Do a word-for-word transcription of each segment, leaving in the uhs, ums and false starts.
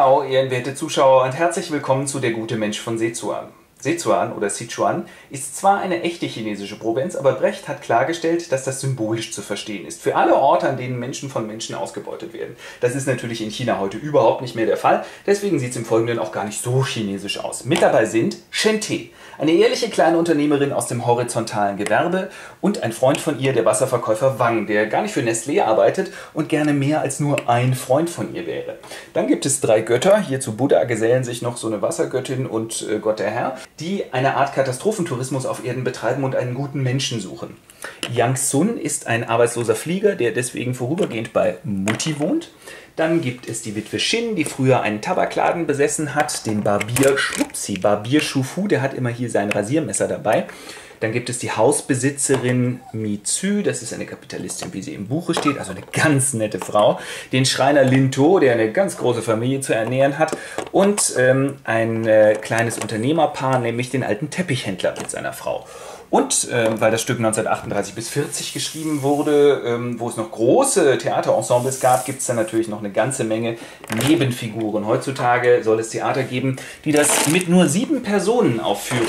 Ciao, ehrenwerte Zuschauer und herzlich willkommen zu Der gute Mensch von Sichuan. Sichuan oder Sichuan ist zwar eine echte chinesische Provinz, aber Brecht hat klargestellt, dass das symbolisch zu verstehen ist. Für alle Orte, an denen Menschen von Menschen ausgebeutet werden. Das ist natürlich in China heute überhaupt nicht mehr der Fall, deswegen sieht es im Folgenden auch gar nicht so chinesisch aus. Mit dabei sind Shen Te, eine ehrliche kleine Unternehmerin aus dem horizontalen Gewerbe und ein Freund von ihr, der Wasserverkäufer Wang, der gar nicht für Nestlé arbeitet und gerne mehr als nur ein Freund von ihr wäre. Dann gibt es drei Götter, hier zu Buddha gesellen sich noch so eine Wassergöttin und äh, Gott der Herr, die eine Art Katastrophentourismus auf Erden betreiben und einen guten Menschen suchen. Yang Sun ist ein arbeitsloser Flieger, der deswegen vorübergehend bei Mutti wohnt. Dann gibt es die Witwe Shin, die früher einen Tabakladen besessen hat, den Barbier Schwupsi, Barbier Shufu, der hat immer hier sein Rasiermesser dabei. Dann gibt es die Hausbesitzerin Mi Zü, das ist eine Kapitalistin, wie sie im Buche steht, also eine ganz nette Frau. Den Schreiner Lin To, der eine ganz große Familie zu ernähren hat. Und ähm, ein äh, kleines Unternehmerpaar, nämlich den alten Teppichhändler mit seiner Frau. Und äh, weil das Stück neunzehnhundertachtunddreißig bis vierzig geschrieben wurde, ähm, wo es noch große Theaterensembles gab, gibt es dann natürlich noch eine ganze Menge Nebenfiguren. Heutzutage soll es Theater geben, die das mit nur sieben Personen aufführen.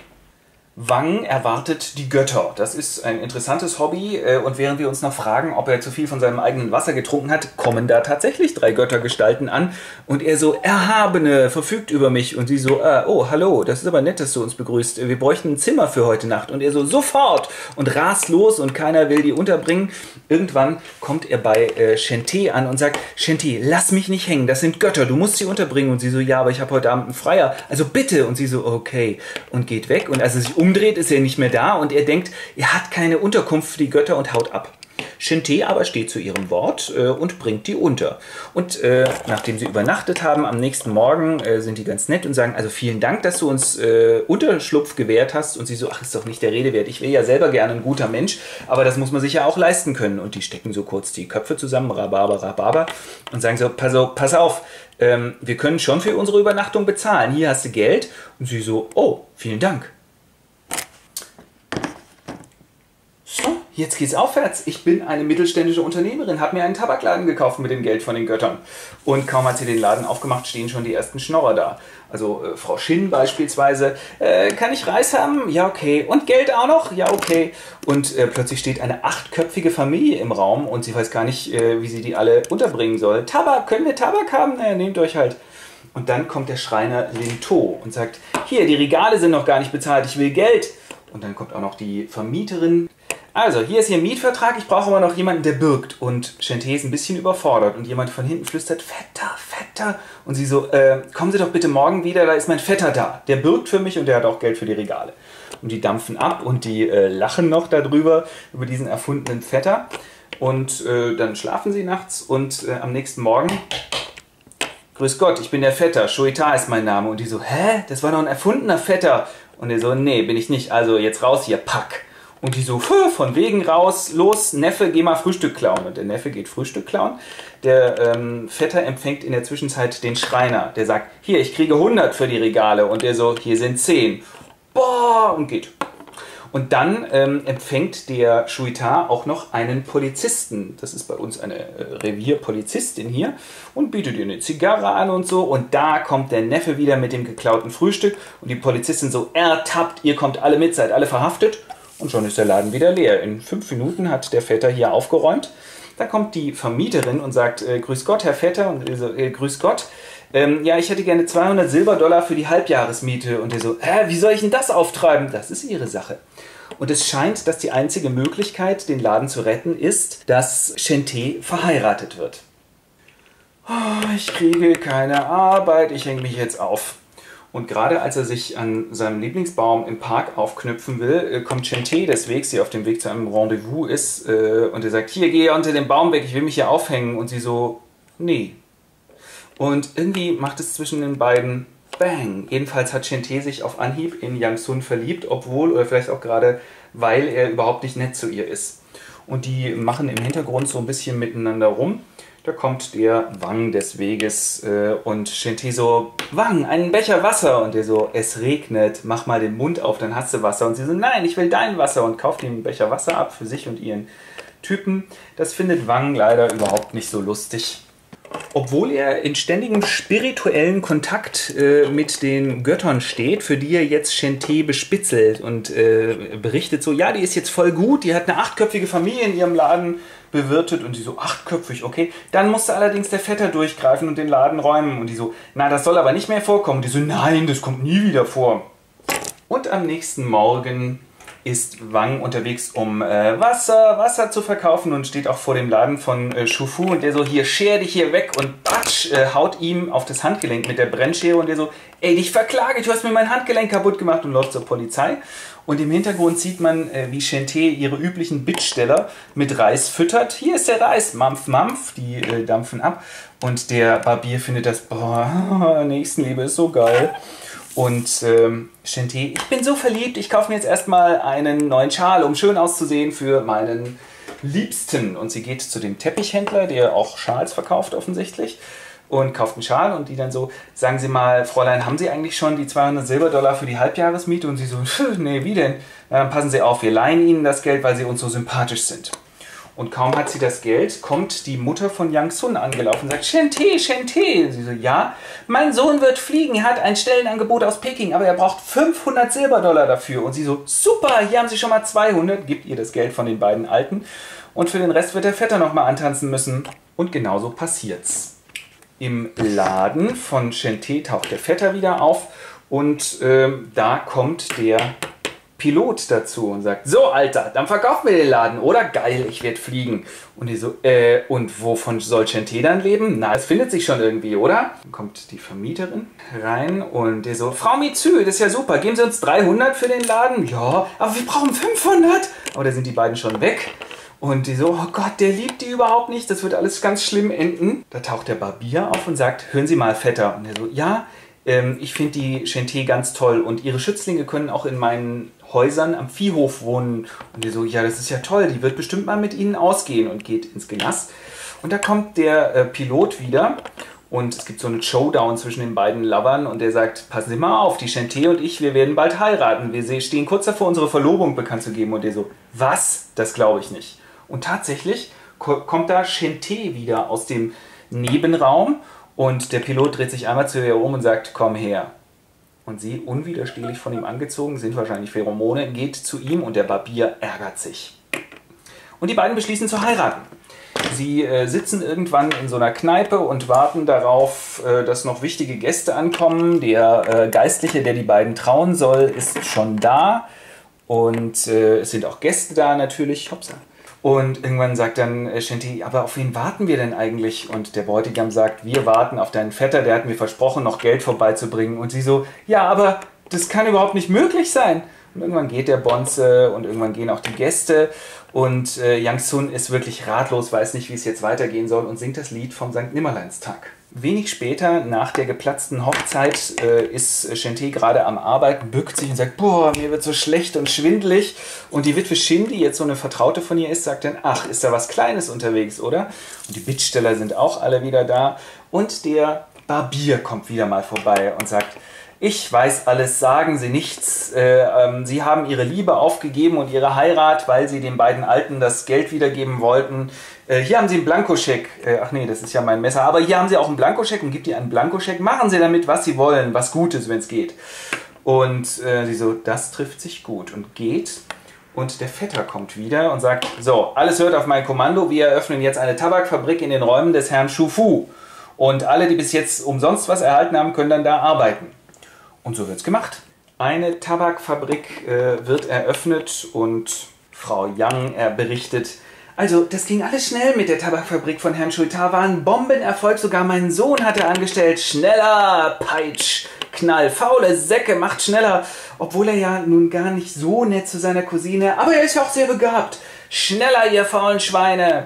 Wang erwartet die Götter. Das ist ein interessantes Hobby und während wir uns noch fragen, ob er zu viel von seinem eigenen Wasser getrunken hat, kommen da tatsächlich drei Göttergestalten an und er so, Erhabene, verfügt über mich und sie so, äh, oh, hallo, das ist aber nett, dass du uns begrüßt, wir bräuchten ein Zimmer für heute Nacht und er so, sofort und rast los und keiner will die unterbringen. Irgendwann kommt er bei äh, Shen Te an und sagt, Shen Te, lass mich nicht hängen, das sind Götter, du musst sie unterbringen und sie so, ja, aber ich habe heute Abend einen Freier, also bitte und sie so, okay und geht weg und als er sich umdreht, ist er nicht mehr da und er denkt, er hat keine Unterkunft für die Götter und haut ab. Shen Te aber steht zu ihrem Wort äh, und bringt die unter. Und äh, nachdem sie übernachtet haben, am nächsten Morgen äh, sind die ganz nett und sagen, also vielen Dank, dass du uns äh, Unterschlupf gewährt hast. Und sie so, ach, ist doch nicht der Rede wert. Ich wäre ja selber gerne ein guter Mensch, aber das muss man sich ja auch leisten können. Und die stecken so kurz die Köpfe zusammen, Rhabarber, Rhabarber, und sagen so, pass auf, pass auf ähm, wir können schon für unsere Übernachtung bezahlen. Hier hast du Geld. Und sie so, oh, vielen Dank. Jetzt geht's aufwärts. Ich bin eine mittelständische Unternehmerin, habe mir einen Tabakladen gekauft mit dem Geld von den Göttern. Und kaum hat sie den Laden aufgemacht, stehen schon die ersten Schnorrer da. Also äh, Frau Shin beispielsweise, äh, kann ich Reis haben? Ja, okay. Und Geld auch noch? Ja, okay. Und äh, plötzlich steht eine achtköpfige Familie im Raum und sie weiß gar nicht, äh, wie sie die alle unterbringen soll. Tabak, können wir Tabak haben? Naja, nehmt euch halt. Und dann kommt der Schreiner Lin To und sagt, hier, die Regale sind noch gar nicht bezahlt, ich will Geld. Und dann kommt auch noch die Vermieterin. Also, hier ist Ihr Mietvertrag, ich brauche aber noch jemanden, der bürgt. Und Shen Te ist ein bisschen überfordert und jemand von hinten flüstert, Vetter, Vetter. Und sie so, äh, kommen Sie doch bitte morgen wieder, da ist mein Vetter da. Der bürgt für mich und der hat auch Geld für die Regale. Und die dampfen ab und die äh, lachen noch darüber, über diesen erfundenen Vetter. Und äh, dann schlafen sie nachts und äh, am nächsten Morgen, grüß Gott, ich bin der Vetter, Shuita ist mein Name. Und die so, hä, das war doch ein erfundener Vetter. Und er so, nee, bin ich nicht, also jetzt raus hier, pack. Und die so, von wegen raus, los, Neffe, geh mal Frühstück klauen. Und der Neffe geht Frühstück klauen. Der ähm, Vetter empfängt in der Zwischenzeit den Schreiner. Der sagt, hier, ich kriege hundert für die Regale. Und der so, hier sind zehn. Boah, und geht. Und dann ähm, empfängt der Shuita auch noch einen Polizisten. Das ist bei uns eine äh, Revierpolizistin hier. Und bietet ihr eine Zigarre an und so. Und da kommt der Neffe wieder mit dem geklauten Frühstück. Und die Polizistin so, ertappt, ihr kommt alle mit, seid alle verhaftet. Und schon ist der Laden wieder leer. In fünf Minuten hat der Vetter hier aufgeräumt. Da kommt die Vermieterin und sagt, äh, grüß Gott, Herr Vetter. Und er so, äh, grüß Gott. Ähm, ja, ich hätte gerne zweihundert Silberdollar für die Halbjahresmiete. Und er so, hä, wie soll ich denn das auftreiben? Das ist Ihre Sache. Und es scheint, dass die einzige Möglichkeit, den Laden zu retten, ist, dass Shen Te verheiratet wird. Oh, ich kriege keine Arbeit, ich hänge mich jetzt auf. Und gerade als er sich an seinem Lieblingsbaum im Park aufknüpfen will, kommt Shen Te des Wegs, die auf dem Weg zu einem Rendezvous ist, und er sagt, hier, geh unter den Baum weg, ich will mich hier aufhängen. Und sie so, nee. Und irgendwie macht es zwischen den beiden Bang. Jedenfalls hat Shen Te sich auf Anhieb in Yang Sun verliebt, obwohl, oder vielleicht auch gerade, weil er überhaupt nicht nett zu ihr ist. Und die machen im Hintergrund so ein bisschen miteinander rum. Da kommt der Wang des Weges äh, und Shen Te so, Wang, einen Becher Wasser. Und der so, es regnet, mach mal den Mund auf, dann hast du Wasser. Und sie so, nein, ich will dein Wasser. Und kauft ihm einen Becher Wasser ab für sich und ihren Typen. Das findet Wang leider überhaupt nicht so lustig. Obwohl er in ständigem spirituellen Kontakt äh, mit den Göttern steht, für die er jetzt Shen-Te bespitzelt und äh, berichtet so, ja, die ist jetzt voll gut, die hat eine achtköpfige Familie in ihrem Laden bewirtet und die so, achtköpfig, okay. Dann musste allerdings der Vetter durchgreifen und den Laden räumen und die so, na, das soll aber nicht mehr vorkommen. Und die so, nein, das kommt nie wieder vor. Und am nächsten Morgen ist Wang unterwegs, um äh, Wasser, Wasser zu verkaufen und steht auch vor dem Laden von äh, Shufu und der so, hier, scher dich hier weg und batsch, äh, haut ihm auf das Handgelenk mit der Brennschere und der so, ey, dich verklage, du hast mir mein Handgelenk kaputt gemacht und läuft zur Polizei. Und im Hintergrund sieht man, äh, wie Shen-Te ihre üblichen Bittsteller mit Reis füttert. Hier ist der Reis, Mampf, Mampf, die äh, dampfen ab. Und der Barbier findet das, boah, Nächstenliebe ist so geil. Und ähm, Shen-Te, ich bin so verliebt, ich kaufe mir jetzt erstmal einen neuen Schal, um schön auszusehen für meinen Liebsten. Und sie geht zu dem Teppichhändler, der auch Schals verkauft offensichtlich, und kauft einen Schal und die dann so, sagen Sie mal, Fräulein, haben Sie eigentlich schon die zweihundert Silberdollar für die Halbjahresmiete? Und sie so, nee, wie denn? Na, dann passen Sie auf, wir leihen Ihnen das Geld, weil Sie uns so sympathisch sind. Und kaum hat sie das Geld, kommt die Mutter von Yang Sun angelaufen und sagt, Shen-Te, Shen-Te. Sie so, ja, mein Sohn wird fliegen, er hat ein Stellenangebot aus Peking, aber er braucht fünfhundert Silberdollar dafür. Und sie so, super, hier haben Sie schon mal zweihundert, gibt ihr das Geld von den beiden Alten. Und für den Rest wird der Vetter nochmal antanzen müssen. Und genauso passiert's. Im Laden von Shen-Te taucht der Vetter wieder auf und ähm, da kommt der Pilot dazu und sagt, so Alter, dann verkauf mir den Laden, oder? Geil, ich werde fliegen. Und die so, äh, und wovon soll Shen-Te dann leben? Na, es findet sich schon irgendwie, oder? Dann kommt die Vermieterin rein und der so, Frau Mitsü, das ist ja super, geben Sie uns dreihundert für den Laden? Ja, aber wir brauchen fünfhundert. Aber da sind die beiden schon weg. Und die so, oh Gott, der liebt die überhaupt nicht, das wird alles ganz schlimm enden. Da taucht der Barbier auf und sagt, hören Sie mal, Vetter. Und der so, ja, ähm, ich finde die Shen-Te ganz toll und ihre Schützlinge können auch in meinen Häusern am Viehhof wohnen. Und die so, ja, das ist ja toll, die wird bestimmt mal mit ihnen ausgehen und geht ins Gelass. Und da kommt der äh, Pilot wieder und es gibt so einen Showdown zwischen den beiden Lovern und der sagt, passen Sie mal auf, die Shen-Te und ich, wir werden bald heiraten. Wir stehen kurz davor, unsere Verlobung bekannt zu geben. Und der so, was? Das glaube ich nicht. Und tatsächlich kommt da Shen-Te wieder aus dem Nebenraum und der Pilot dreht sich einmal zu ihr um und sagt, komm her. Und sie, unwiderstehlich von ihm angezogen, sind wahrscheinlich Pheromone, geht zu ihm und der Barbier ärgert sich. Und die beiden beschließen zu heiraten. Sie äh, sitzen irgendwann in so einer Kneipe und warten darauf, äh, dass noch wichtige Gäste ankommen. Der äh, Geistliche, der die beiden trauen soll, ist schon da. Und äh, es sind auch Gäste da natürlich. Hopsa. Und irgendwann sagt dann äh, Shen-Te, aber auf wen warten wir denn eigentlich? Und der Bräutigam sagt, wir warten auf deinen Vetter, der hat mir versprochen, noch Geld vorbeizubringen. Und sie so, ja, aber das kann überhaupt nicht möglich sein. Und irgendwann geht der Bonze und irgendwann gehen auch die Gäste. Und äh, Yang Sun ist wirklich ratlos, weiß nicht, wie es jetzt weitergehen soll und singt das Lied vom Sankt Nimmerleinstag. Wenig später, nach der geplatzten Hochzeit, äh, ist Shen-Te gerade am Arbeiten, bückt sich und sagt, boah, mir wird so schlecht und schwindelig. Und die Witwe Shin, die jetzt so eine Vertraute von ihr ist, sagt dann, ach, ist da was Kleines unterwegs, oder? Und die Bittsteller sind auch alle wieder da. Und der Barbier kommt wieder mal vorbei und sagt, ich weiß alles, sagen Sie nichts. Äh, ähm, Sie haben Ihre Liebe aufgegeben und Ihre Heirat, weil Sie den beiden Alten das Geld wiedergeben wollten. Äh, hier haben Sie einen Blankoscheck. Äh, ach nee, das ist ja mein Messer. Aber hier haben Sie auch einen Blankoscheck und gibt ihr einen Blankoscheck. Machen Sie damit, was Sie wollen, was Gutes, wenn es geht. Und äh, sie so, das trifft sich gut und geht. Und der Vetter kommt wieder und sagt, so, alles hört auf mein Kommando. Wir eröffnen jetzt eine Tabakfabrik in den Räumen des Herrn Shufu. Und alle, die bis jetzt umsonst was erhalten haben, können dann da arbeiten. Und so wird es gemacht. Eine Tabakfabrik äh, wird eröffnet und Frau Yang äh, berichtet, also das ging alles schnell mit der Tabakfabrik von Herrn Schuita, war ein Bombenerfolg, sogar meinen Sohn hat er angestellt. Schneller, Peitsch, Knall, faule Säcke, macht schneller. Obwohl er ja nun gar nicht so nett zu seiner Cousine, aber er ist ja auch sehr begabt. Schneller, ihr faulen Schweine.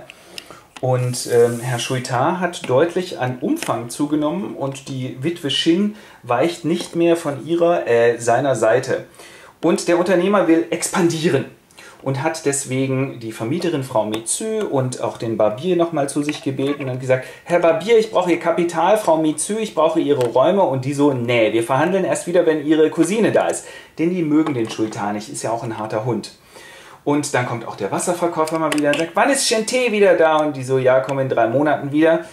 Und ähm, Herr Schuita hat deutlich an Umfang zugenommen und die Witwe Shin weicht nicht mehr von ihrer, äh, seiner Seite. Und der Unternehmer will expandieren und hat deswegen die Vermieterin Frau Mitsü und auch den Barbier nochmal zu sich gebeten und gesagt, Herr Barbier, ich brauche Ihr Kapital, Frau Mitsü, ich brauche Ihre Räume. Und die so, nee, wir verhandeln erst wieder, wenn Ihre Cousine da ist. Denn die mögen den Schuita nicht, ist ja auch ein harter Hund. Und dann kommt auch der Wasserverkäufer mal wieder und sagt, wann ist Shen-Te wieder da? Und die so, ja, komm in drei Monaten wieder.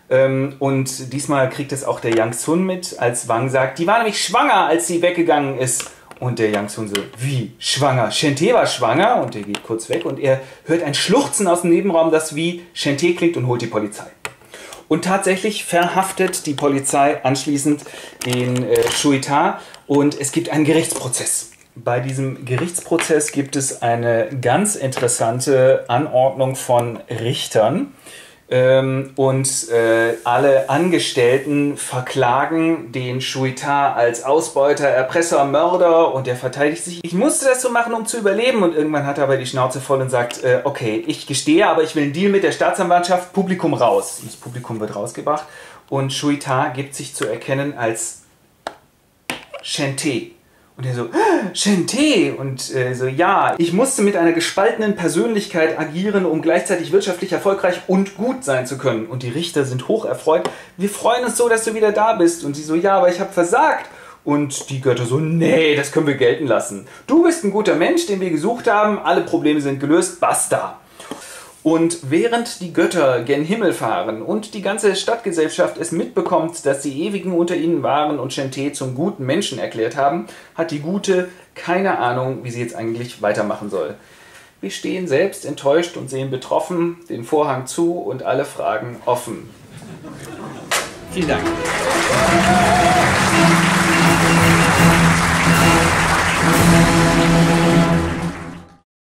Ähm, und diesmal kriegt es auch der Yang Sun mit, als Wang sagt, die war nämlich schwanger, als sie weggegangen ist. Und der Yang Sun so, wie, schwanger? Shente war schwanger? Und der geht kurz weg und er hört ein Schluchzen aus dem Nebenraum, das wie Shente klingt und holt die Polizei. Und tatsächlich verhaftet die Polizei anschließend den äh, Shuita und es gibt einen Gerichtsprozess. Bei diesem Gerichtsprozess gibt es eine ganz interessante Anordnung von Richtern. Ähm, und äh, alle Angestellten verklagen den Shuita als Ausbeuter, Erpresser, Mörder und er verteidigt sich. Ich musste das so machen, um zu überleben und irgendwann hat er aber die Schnauze voll und sagt, äh, okay, ich gestehe, aber ich will einen Deal mit der Staatsanwaltschaft, Publikum raus. Das Publikum wird rausgebracht und Shuita gibt sich zu erkennen als Shente. Und er so, Shente! Und äh, so, ja, ich musste mit einer gespaltenen Persönlichkeit agieren, um gleichzeitig wirtschaftlich erfolgreich und gut sein zu können. Und die Richter sind hoch erfreut. Wir freuen uns so, dass du wieder da bist. Und sie so, ja, aber ich habe versagt. Und die Götter so, nee, das können wir gelten lassen. Du bist ein guter Mensch, den wir gesucht haben. Alle Probleme sind gelöst. Basta. Und während die Götter gen Himmel fahren und die ganze Stadtgesellschaft es mitbekommt, dass die Ewigen unter ihnen waren und Shente zum guten Menschen erklärt haben, hat die Gute keine Ahnung, wie sie jetzt eigentlich weitermachen soll. Wir stehen selbst enttäuscht und sehen betroffen, den Vorhang zu und alle Fragen offen. Vielen Dank. Thank you.